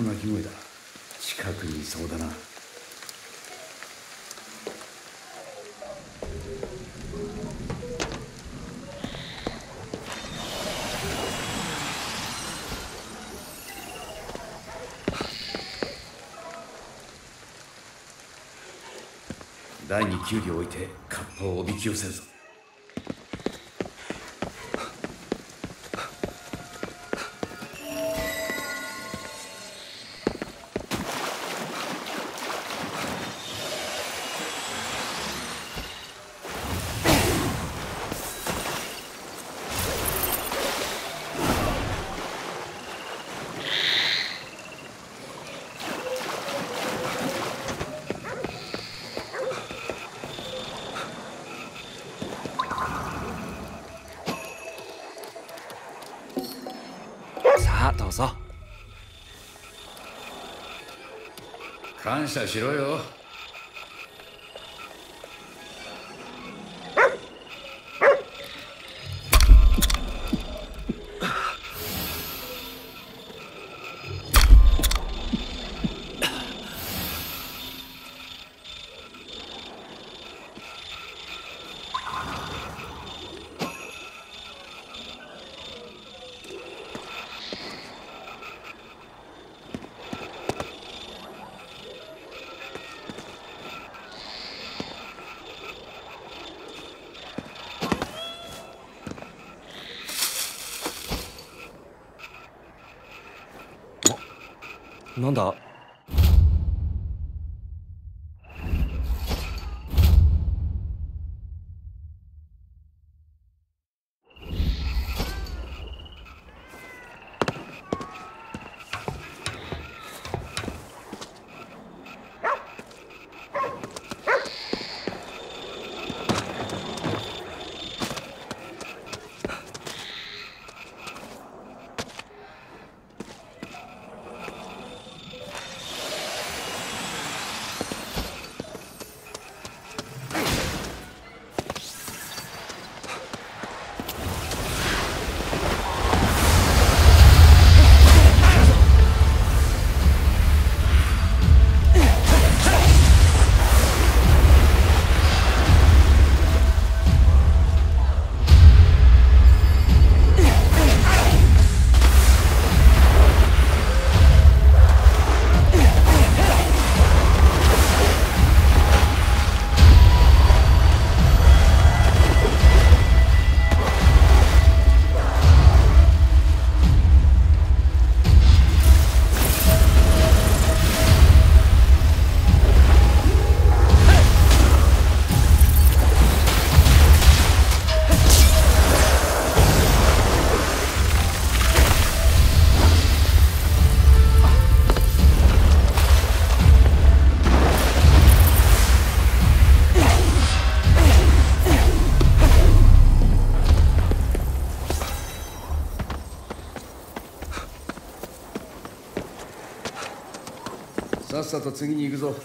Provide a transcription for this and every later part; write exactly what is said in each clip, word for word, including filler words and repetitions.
鳴き声だ。近くにいそうだな。台にキュウリを置いてカッパをおびき寄せるぞ。 さあどうぞ。 感謝しろよ。 なんだ？さっさと次に行くぞ。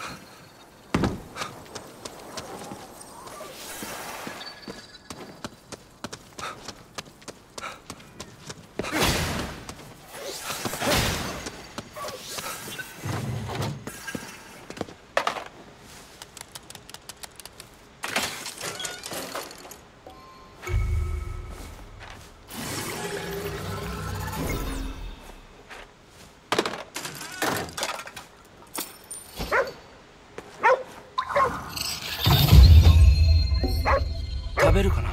食べるかな。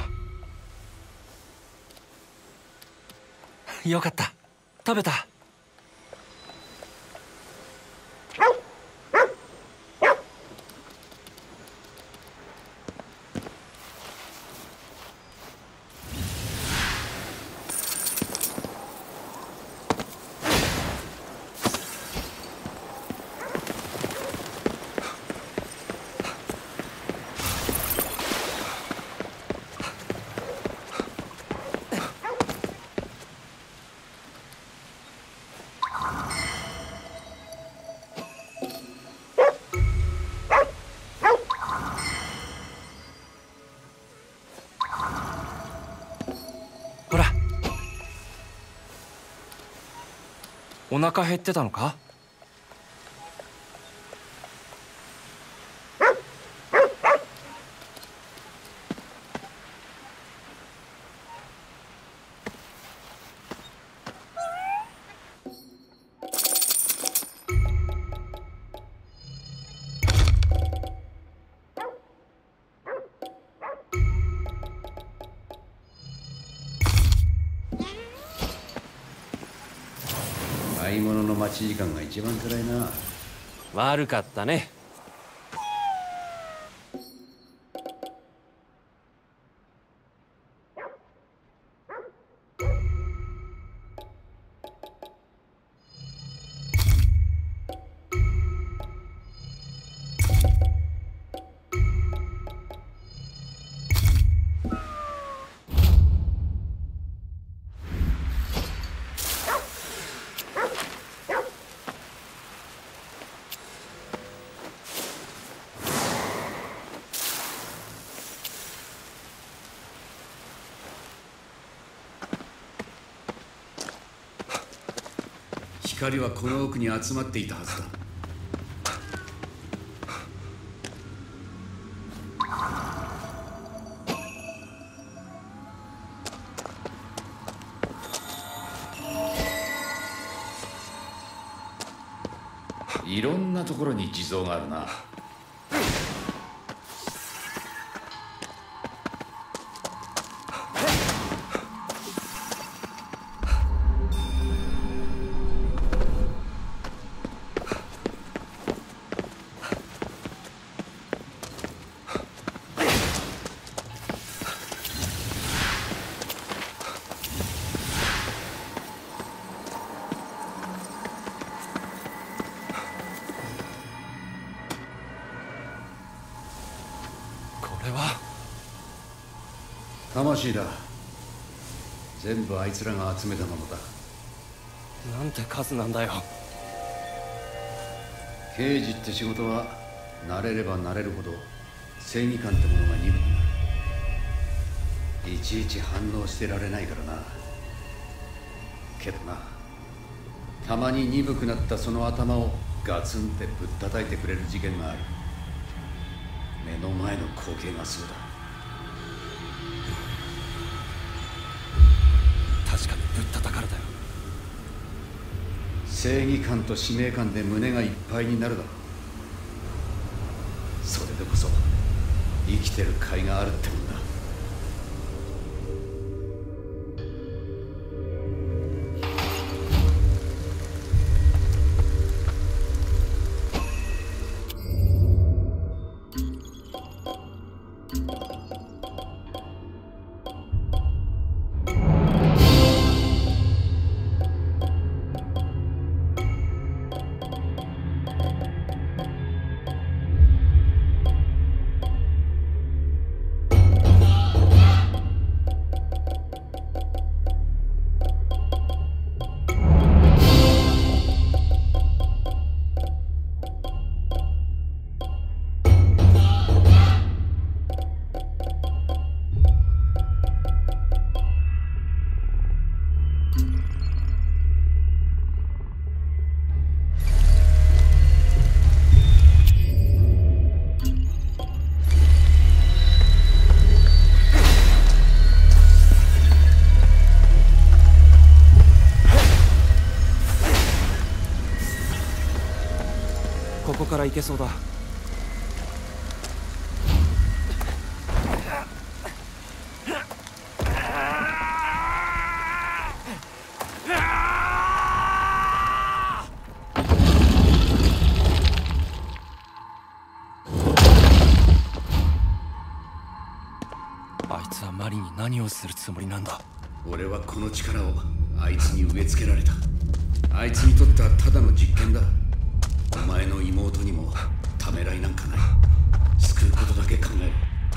よかった、食べた。ほら、お腹減ってたのか？ 待ち時間が一番辛いな。 悪かったね。 光はこの奥に集まっていたはずだ。いろんなところに地蔵があるな。魂だ。全部あいつらが集めたものだ。 なんて数なんだよ。 刑事って仕事は慣れれば慣れるほど正義感ってものが鈍くなる。いちいち反応してられないからな。けどな、たまに鈍くなったその頭をガツンってぶったたいてくれる事件がある。目の前の光景がそうだ。 確かにぶったたかれたよ。 正義感と使命感で胸がいっぱいになるだろう。それでこそ生きてる甲斐があるってもんだ。 ここから行けそうだ。あいつはマリに何をするつもりなんだ。 俺はこの力をあいつに植え付けられた。あいつにとってはただの実験だ。お前の妹にもためらいなんかない。救うことだけ考える。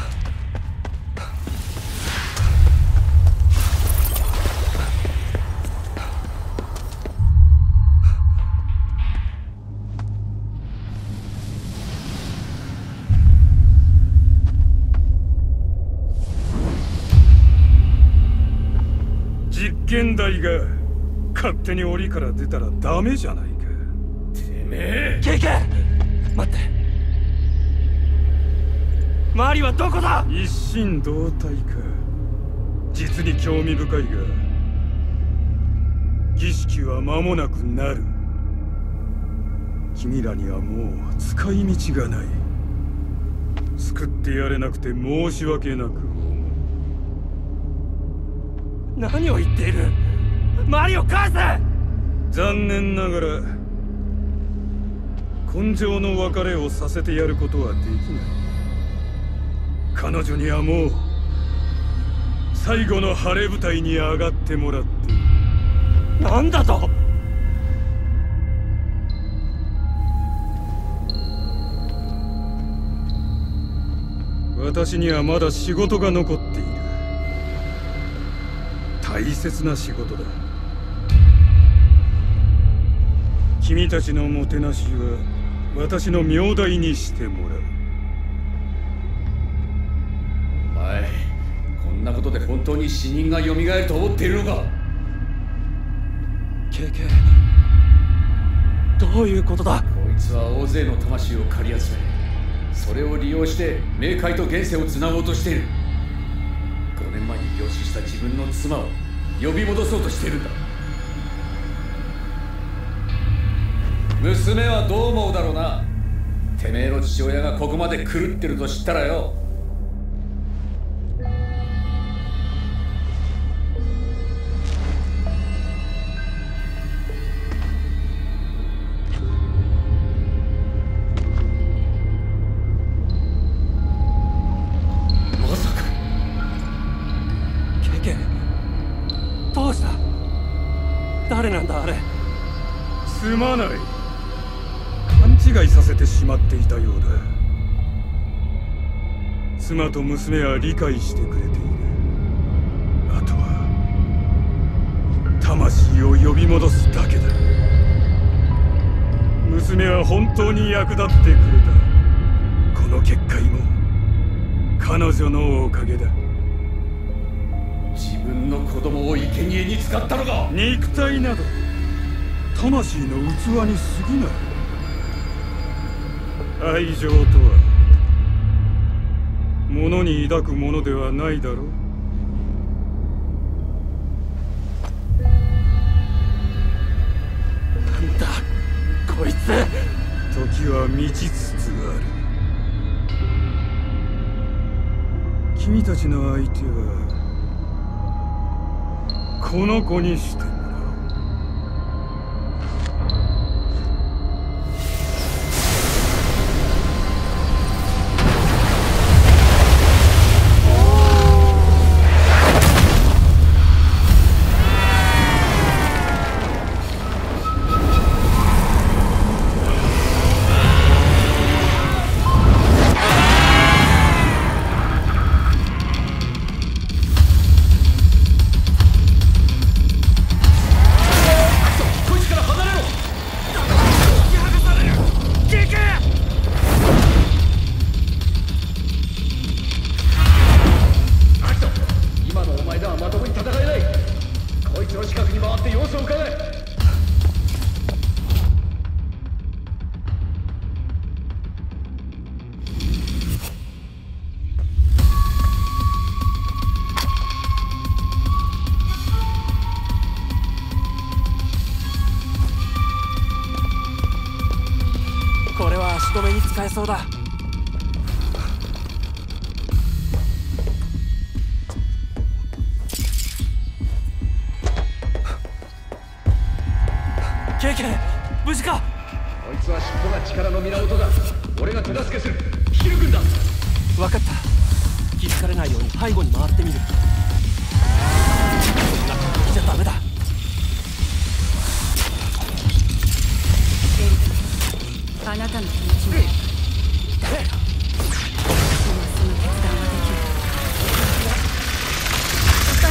実験台が勝手に檻から出たらダメじゃないか。てめえ。 ケイケ待って。マリはどこだ。 一心同体か。実に興味深いが、儀式は間もなくなる。君らにはもう使い道がない。救ってやれなくて申し訳なく思う。 何を言っている。マリを返せ。 残念ながら根性の別れをさせてやることはできない。彼女にはもう最後の晴れ舞台に上がってもらって。 なんだと。 私にはまだ仕事が残っている。大切な仕事だ。君たちのもてなしは私の名代にしてもらう。 お前、こんなことで本当に死人が蘇ると思っているのか。 ケイケイ、どういうことだ。 こいつは大勢の魂を借り集め、それを利用して冥界と現世をつなごうとしている。ごねんまえに病死した自分の妻を呼び戻そうとしているんだ。娘はどう思うだろうな。てめえの父親がここまで狂ってると知ったらよ。 誰なんだあれ。 すまない。勘違いさせてしまっていたようだ。妻と娘は理解してくれている。あとは魂を呼び戻すだけだ。娘は本当に役立ってくれた。この結界も彼女のおかげだ。 自分の子供を生贄に使ったのか。 肉体など魂の器に過ぎない。愛情とは物に抱くものではないだろう。 なんだこいつ。 時は満ちつつある。君たちの相手はこの子にしてもらおう。 これは足止めに使えそうだ。ケイケイ、無事か。 こいつは尻尾が力の源だ。俺が手助けする。ヒル君だ。 分かった。気づかれないように背後に回ってみる。そんな感じじゃダメだ。 あなたの気持ちも今その決断はできる。お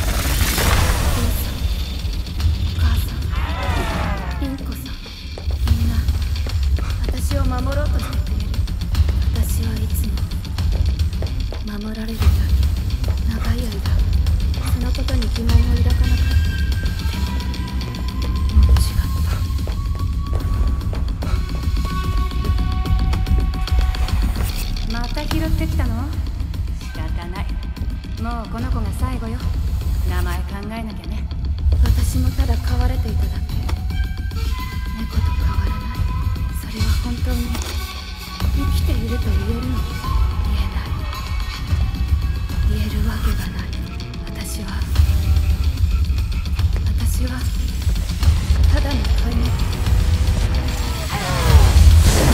母さん、リンコさん、みんな私を守ろうとしてくれる。私はいつも守られるだけ長い間そのことに疑問を抱かなかった。でももう違った。また拾ってきたの？仕方ない。もうこの子が最後よ。名前考えなきゃね。私もただ飼われていただけ。猫と変わらない。それは本当に生きていると言えるの？言えない。言えるわけがない。私は私はただの飼い猫。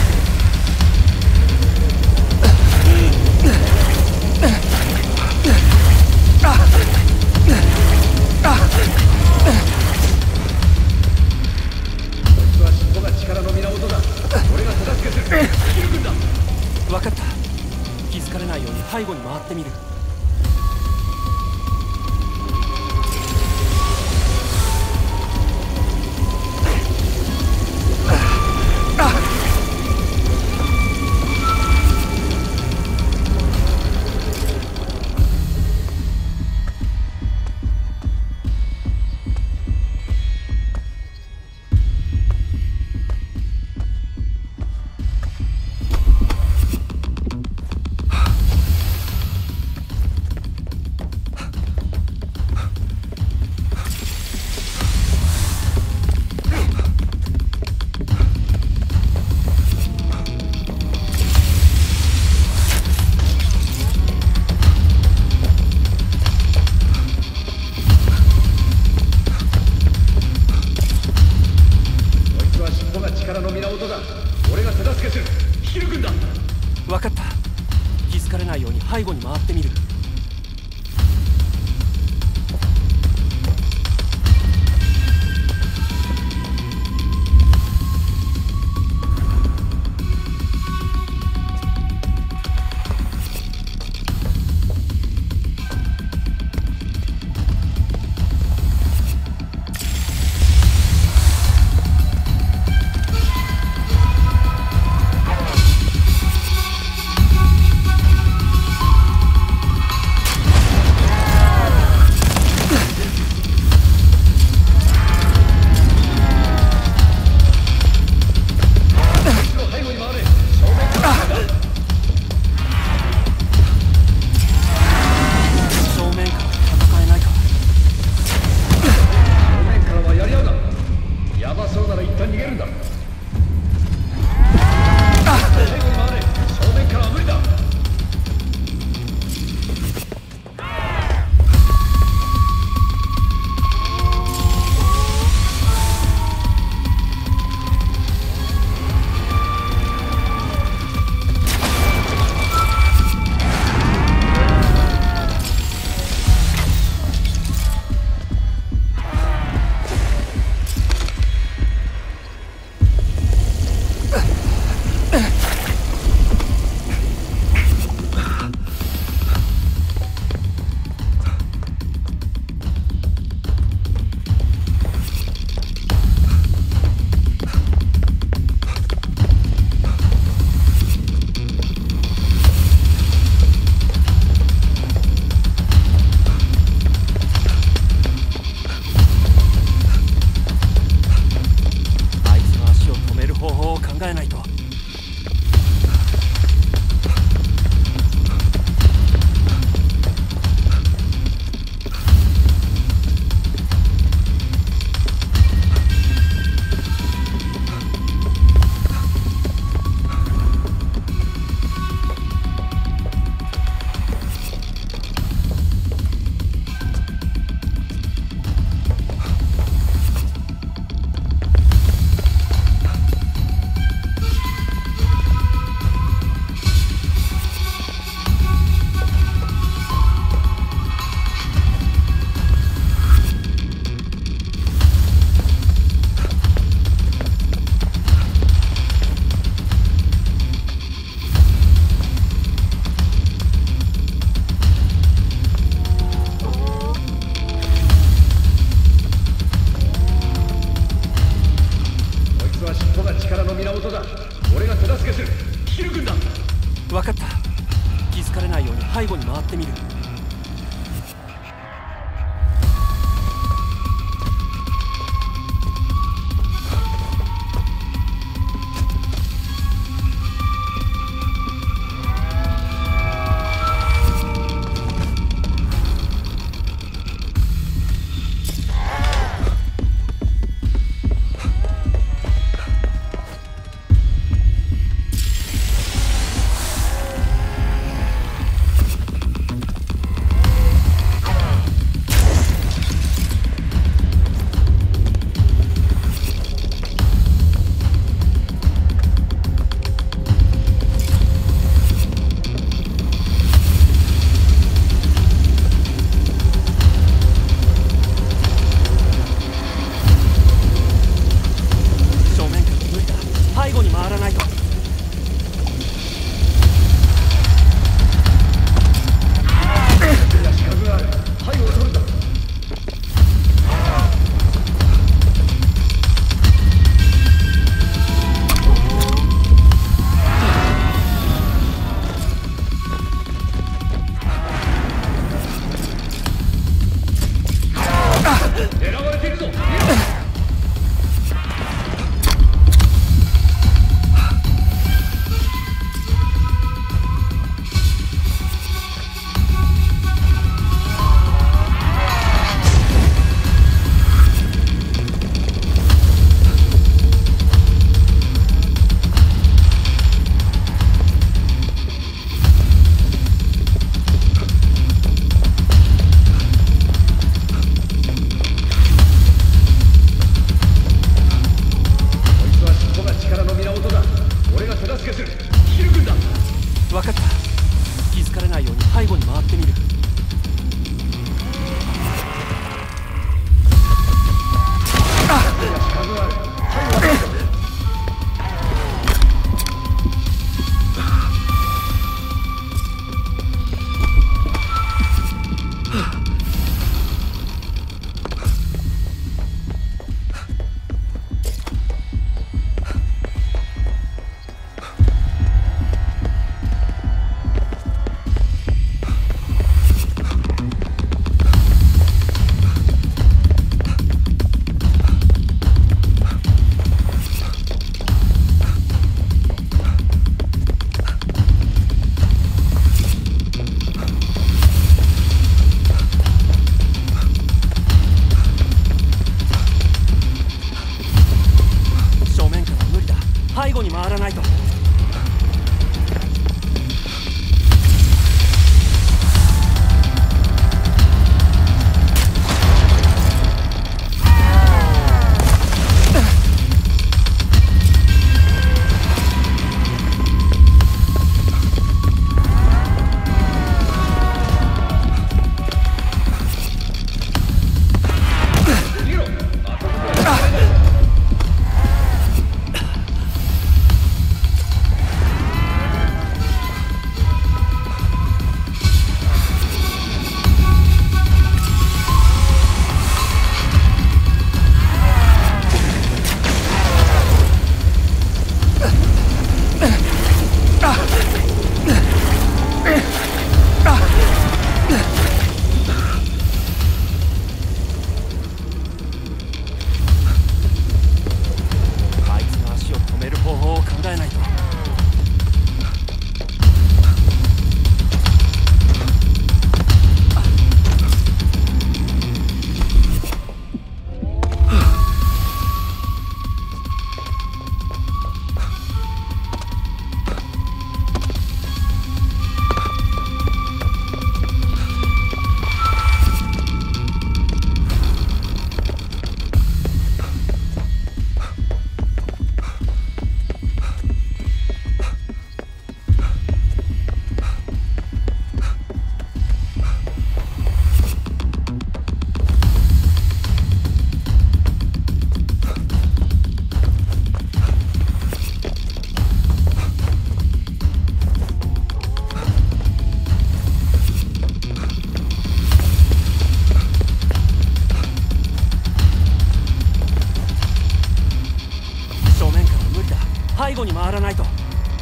狙われているぞ。 背後に回らないと。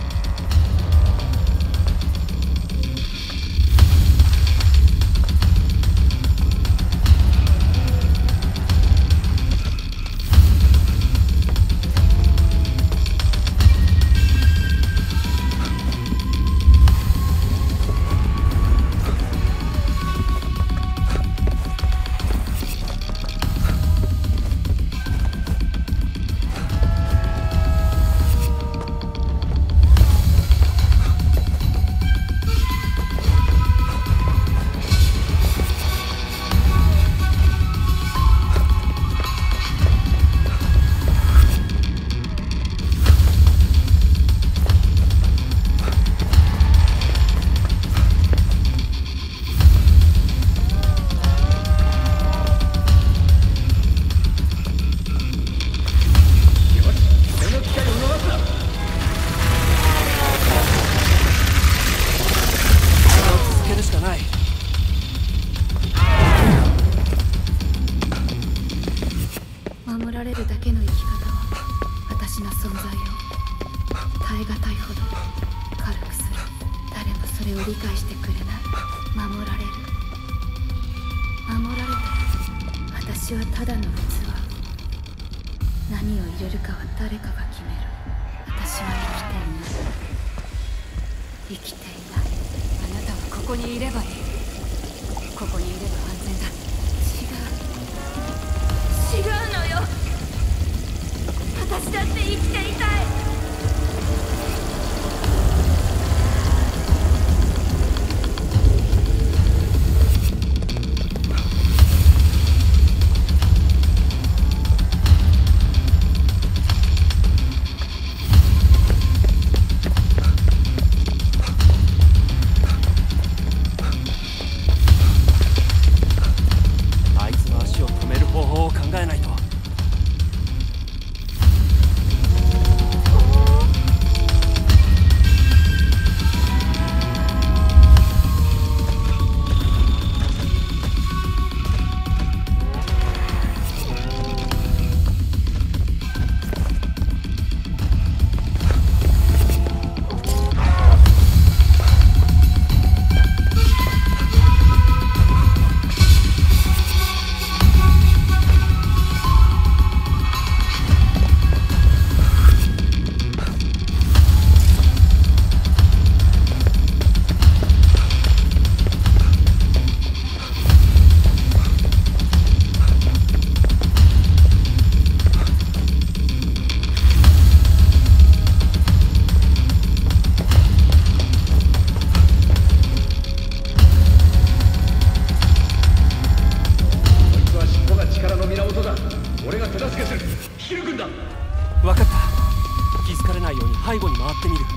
守られるだけの生き方は私の存在を耐え難いほど軽くする。誰もそれを理解してくれない。守られる守られて私私はただの器。何を入れるかは誰かが決める。私は生きていない。生きていない。あなたはここにいればいい。ここにいれば安全だ。違う違うのよ。私だって生きていたい。 分かった。気づかれないように背後に回ってみる。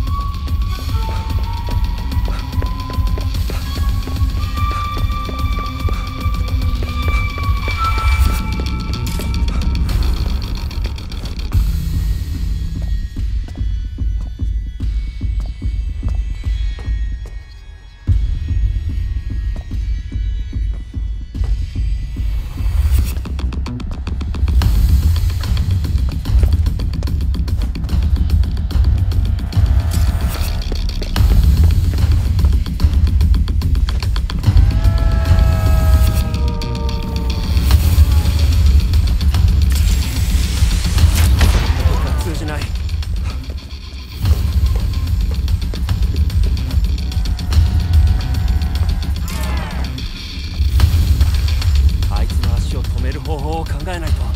方法を考えないと。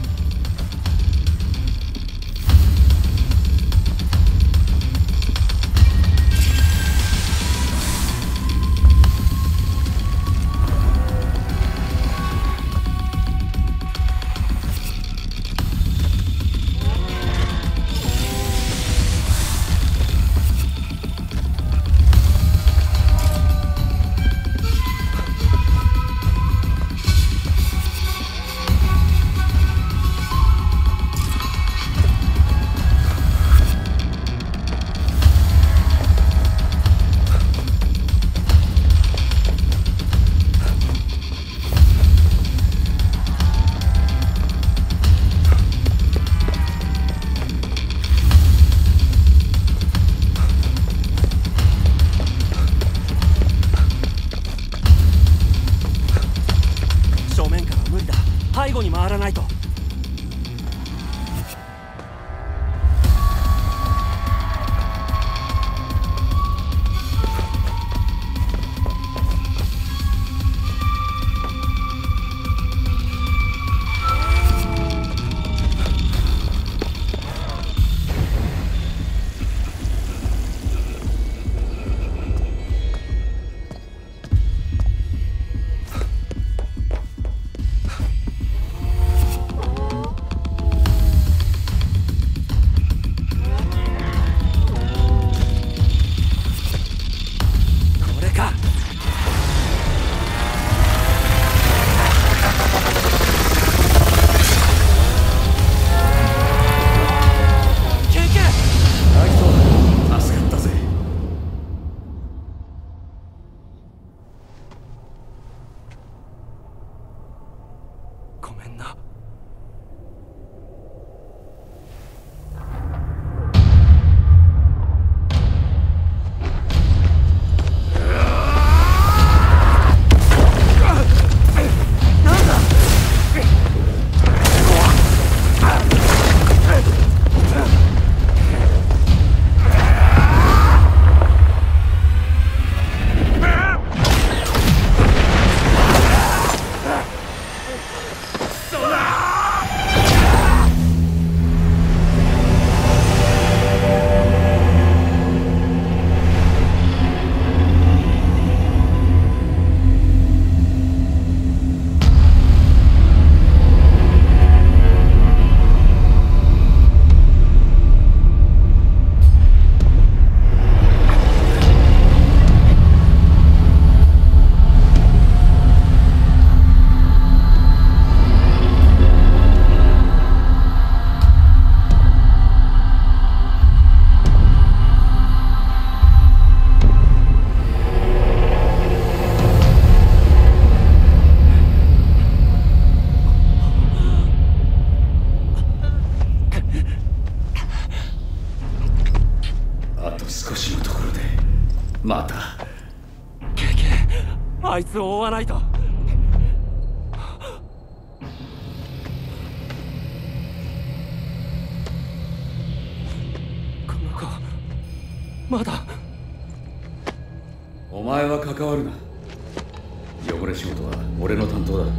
背後に回らないと。 ず追わないと。この子まだ。 お前は関わるな。汚れ仕事は俺の担当だ。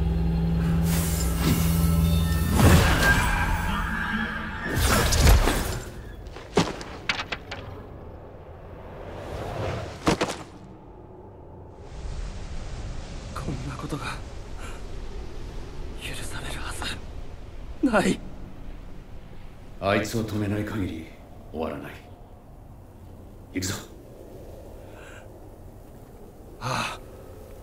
こんなことが許されるはずない。 あいつを止めない限り終わらない。行くぞ。 ああ。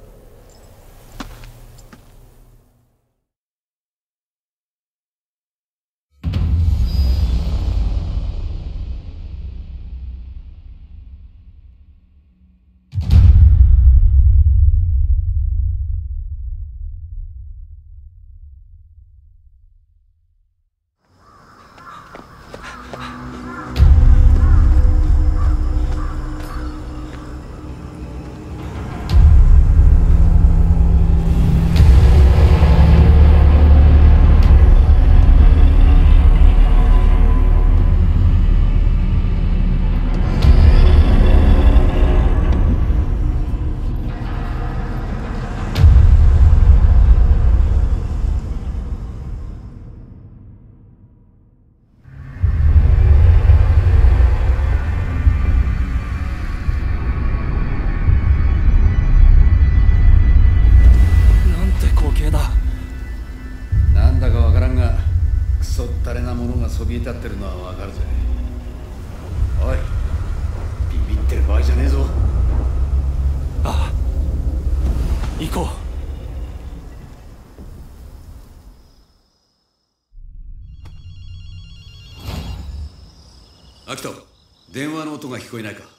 なんだかわからんがクソったれなものがそびえ立ってるのはわかるぜ。おい、ビビってる場合じゃねえぞ。 ああ、行こう。アキト、電話の音が聞こえないか。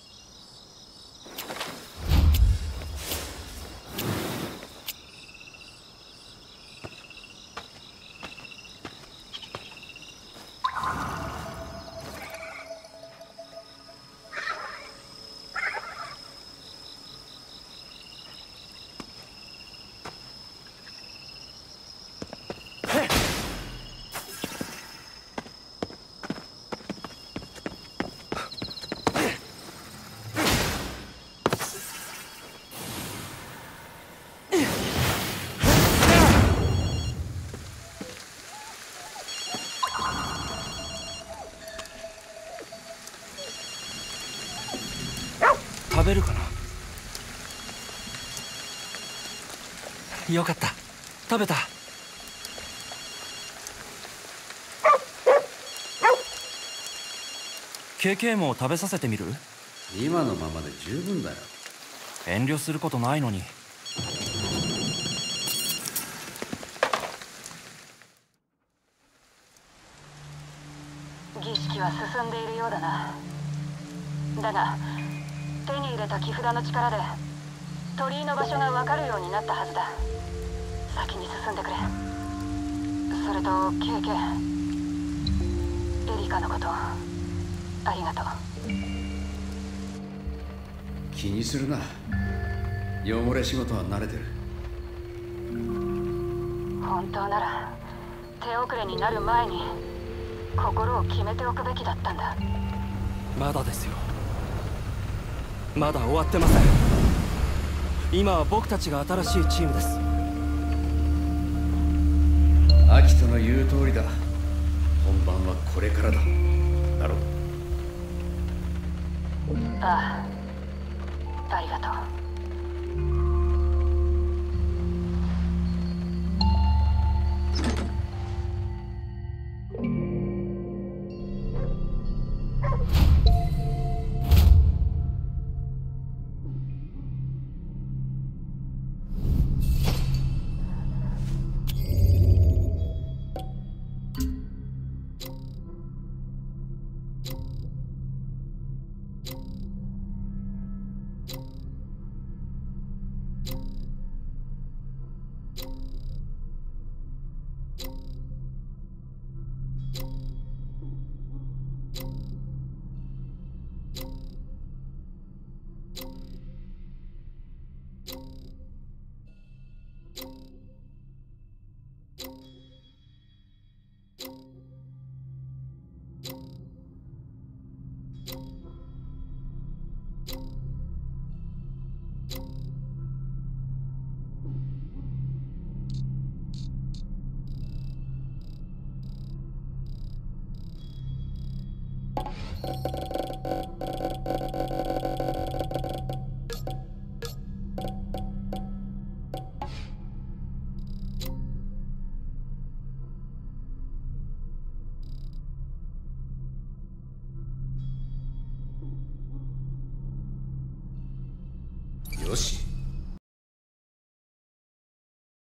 食べるかな。よかった、食べた。ケーケー も食べさせてみる？ 今のままで十分だよ。 遠慮することないのに。 儀式は進んでいるようだな。だが手に入れた木札の力で鳥居の場所が分かるようになったはずだ。先に進んでくれ。それと ケーケー、エリカのことありがとう。 気にするな。汚れ仕事は慣れてる。 本当なら手遅れになる前に心を決めておくべきだったんだ。 まだですよ。まだ終わってません。今は僕たちが新しいチームです。 アキトの言う通りだ。本番はこれからだ。だろ？ ああ、ありがとう。 よし、